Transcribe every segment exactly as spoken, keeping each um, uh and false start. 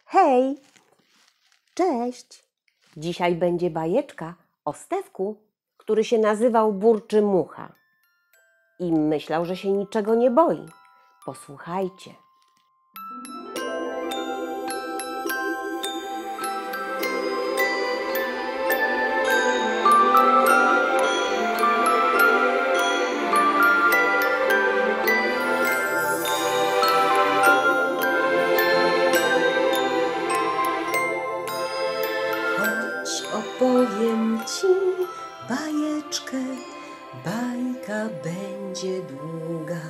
Hej! Cześć! Dzisiaj będzie bajeczka o Stefku, który się nazywał Burczy-Mucha i myślał, że się niczego nie boi. Posłuchajcie. Opowiem ci bajeczkę, bajka będzie długa.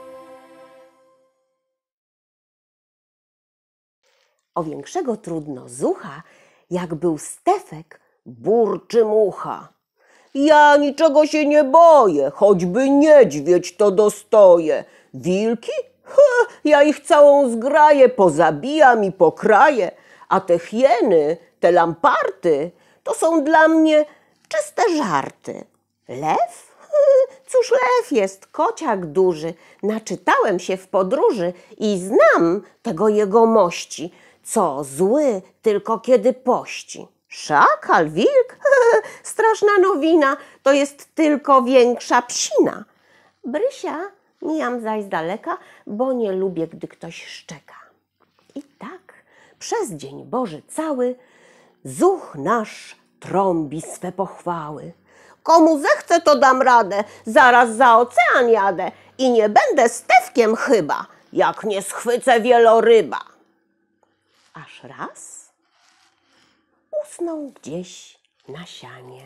O większego trudnozucha, jak był Stefek Burczy-Mucha. Ja niczego się nie boję, choćby niedźwiedź to dostoję. Wilki? Ha, ja ich całą zgraję, pozabijam i pokraję. A te hieny, te lamparty, to są dla mnie czyste żarty. Lew? Cóż lew jest, kociak duży. Naczytałem się w podróży i znam tego jegomości, co zły tylko kiedy pości. Szakal, wilk? Straszna nowina, to jest tylko większa psina. Brysia mijam zaś z daleka, bo nie lubię, gdy ktoś szczeka. I tak przez dzień Boży cały zuch nasz trąbi swe pochwały. Komu zechce, to dam radę, zaraz za ocean jadę i nie będę Stefkiem chyba, jak nie schwycę wieloryba. Aż raz usnął gdzieś na sianie.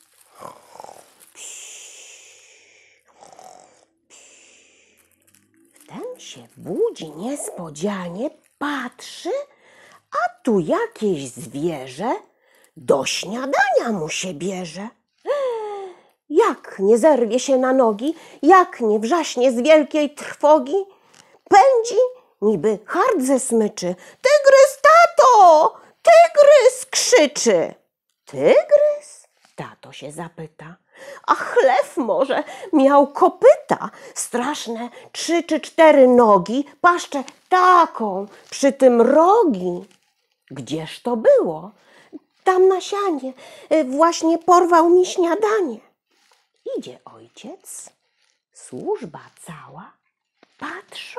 Wtem się budzi niespodzianie, patrzy, a tu jakieś zwierzę do śniadania mu się bierze. Jak nie zerwie się na nogi, jak nie wrzaśnie z wielkiej trwogi, pędzi, niby hardze smyczy. Tygrys, tato! Tygrys krzyczy. Tygrys? Tato się zapyta. A chlew może miał kopyta, straszne trzy czy cztery nogi, paszczę taką, przy tym rogi. Gdzież to było? Tam na sianie, właśnie porwał mi śniadanie. Idzie ojciec, służba cała, patrzą,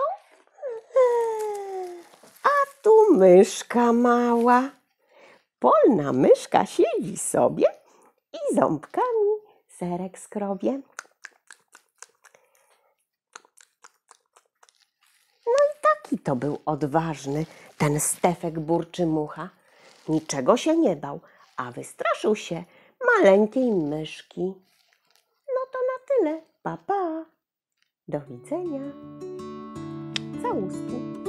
a tu myszka mała. Polna myszka siedzi sobie i ząbkami serek skrobie. No i taki to był odważny ten Stefek Burczy-Mucha. Niczego się nie bał, a wystraszył się maleńkiej myszki. No to na tyle. Pa, pa. Do widzenia. Całuski.